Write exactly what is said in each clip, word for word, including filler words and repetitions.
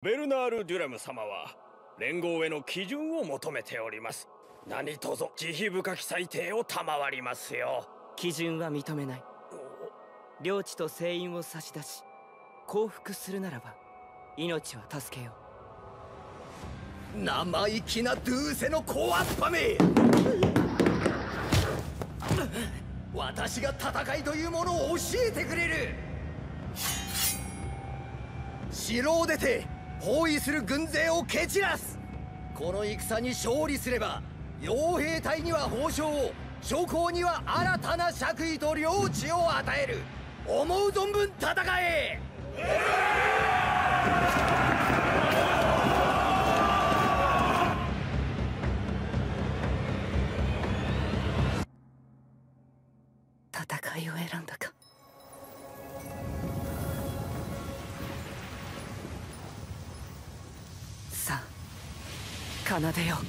ベルナール・デュラム様は連合への基準を求めております。何とぞ慈悲深き裁定を賜りますよ。 基準は認めない。領地と船員を差し出し降伏するならば命は助けよう。生意気なドゥーセのコアッパめ。私が戦いというものを教えてくれる。城を出て包囲する軍勢を蹴散らす。この戦に勝利すれば傭兵隊には褒章を、諸侯には新たな爵位と領地を与える。思う存分戦え。 戦いを選んだか。さあ奏でよう。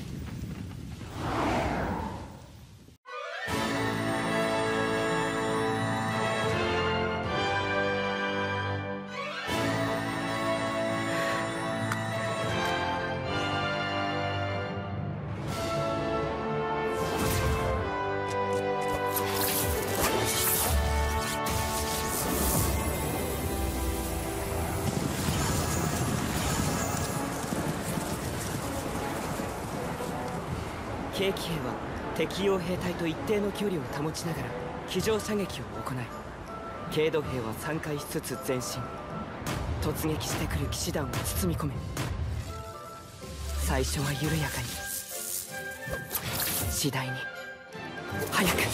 軽騎兵は敵傭兵隊と一定の距離を保ちながら騎乗射撃を行い、軽度兵はさんかいしつつ前進。突撃してくる騎士団を包み込め。最初は緩やかに、次第に早く。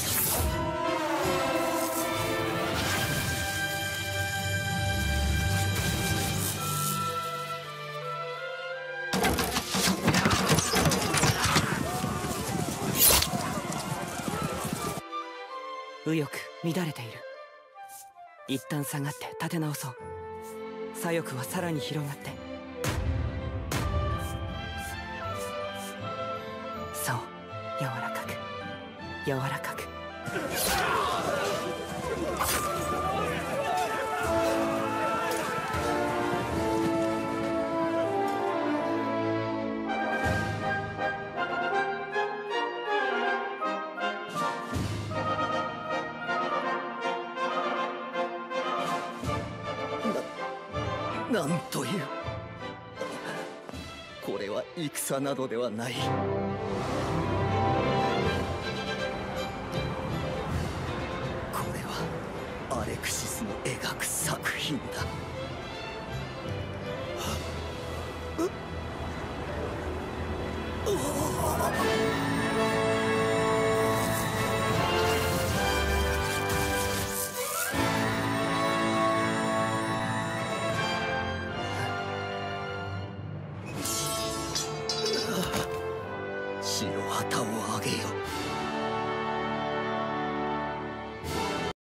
右翼乱れている。一旦下がって立て直そう。左翼はさらに広がって。そう、柔らかく柔らかく。 なんという。これは戦などではない。これはアレクシスの描く作品だ。白旗を上げよ。